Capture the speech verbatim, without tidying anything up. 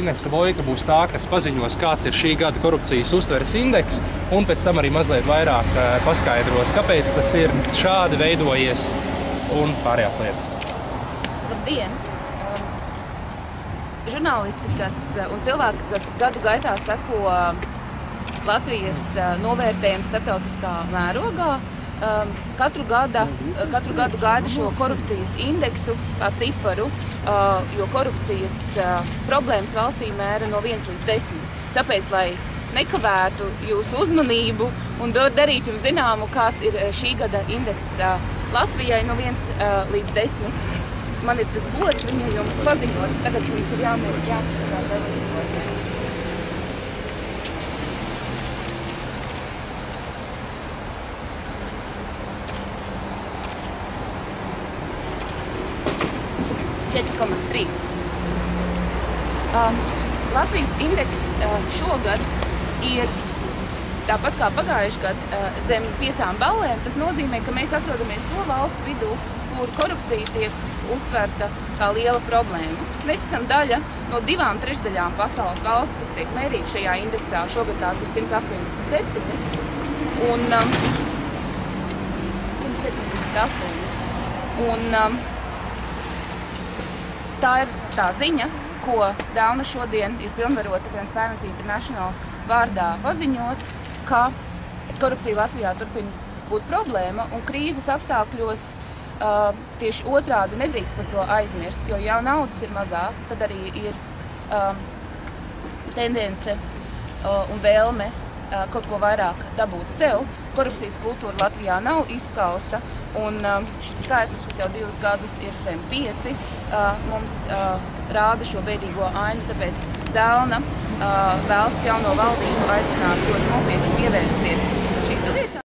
Inese Vojka būs tā, kas paziņos, kāds ir šī gada korupcijas uztveres indeks, un pēc tam arī mazliet vairāk paskaidros, kāpēc tas ir šādi veidojies un pārējās lietas. Labdien! Žurnālisti kas, un cilvēki, kas gadu gaitā seko Latvijas novērtējumu starptautiskā mērogā, katru, gada, katru gadu gaida šo korupcijas indeksu kā ciparu, jo korupcijas problēmas valstī mēra no viens līdz desmit. Tāpēc, lai nekavētu jūsu uzmanību un darīt jums zināmu, kāds ir šī gada indeks Latvijai no viens līdz desmit, man ir tas gods viņu jums paziņot. Tagad jums ir jāmēr, jāmēr, četri komats trīs. Um, Latvijas indeks uh, šogad ir tāpat kā pagājuši gadu uh, zem piecām ballēm. Tas nozīmē, ka mēs atrodamies to valstu vidū, kur korupcija tiek uztverta kā liela problēma. Mēs esam daļa no divām trešdaļām pasaules valstu, kas tiek mērīti šajā indeksā. Šogad tās ir simt astoņdesmit septiņas. Un, um, simt septiņdesmit astoņas. Un um, tā ir tā ziņa, ko Dauna šodien ir pilnvarota Transparency International vārdā paziņot, ka korupcija Latvijā turpina būt problēma, un krīzes apstākļos uh, tieši otrādi nedrīkst par to aizmirst, jo jau naudas ir mazāk, tad arī ir uh, tendence uh, un vēlme uh, kaut ko vairāk dabūt sev. Korupcijas kultūra Latvijā nav izskausta, un um, šis skaitlis, kas jau divus gadus ir zem pieci, uh, mums uh, rāda šo bēdīgo ainu, tāpēc Dauna uh, vēlas jauno valdību aicināt ļoti nopietni pievērsties